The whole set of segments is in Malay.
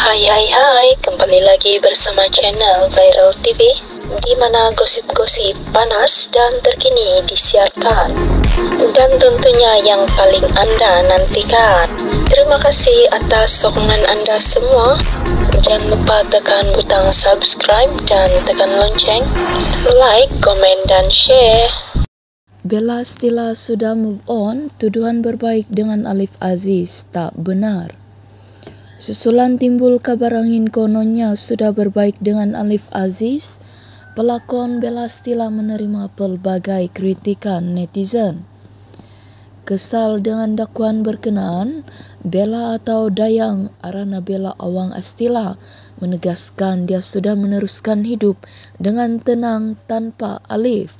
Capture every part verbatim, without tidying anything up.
Hai hai hai, kembali lagi bersama channel Viral T V, di mana gosip-gosip panas dan terkini disiarkan, dan tentunya yang paling Anda nantikan. Terima kasih atas sokongan Anda semua. Jangan lupa tekan butang subscribe dan tekan lonceng, like, komen, dan share. Bella Stila sudah move on, tuduhan berbaik dengan Alif Aziz tak benar. Susulan timbul kabar angin kononnya sudah berbaik dengan Alif Aziz, pelakon Bella Stila menerima pelbagai kritikan netizen. Kesal dengan dakwaan berkenaan, Bella atau Dayang Arana Bella Awang Astila menegaskan dia sudah meneruskan hidup dengan tenang tanpa Alif.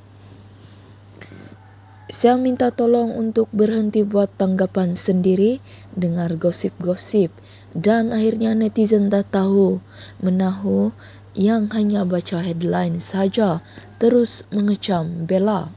Saya minta tolong untuk berhenti buat tanggapan sendiri, dengar gosip-gosip, dan akhirnya netizen tak tahu menahu yang hanya baca headline saja, terus mengecam Bella.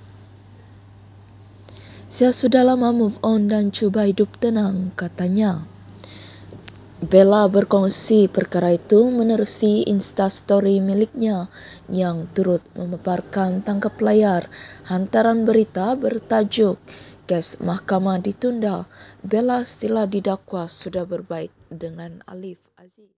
Saya sudah lama move on dan coba hidup tenang, katanya. Bella berkongsi perkara itu menerusi instastory miliknya yang turut memaparkan tangkap layar hantaran berita bertajuk "Kes Mahkamah Ditunda, Bella Stila didakwa sudah berbaik dengan Alif Aziz".